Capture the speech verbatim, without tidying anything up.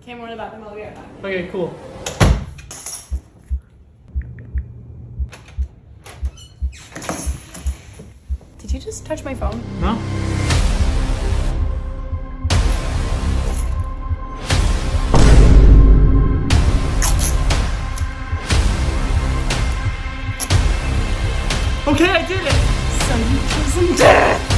Okay, more in the bathroom. I'll be right back. Okay, cool. Did you just touch my phone? No? Okay, I did it! So you chose him dead!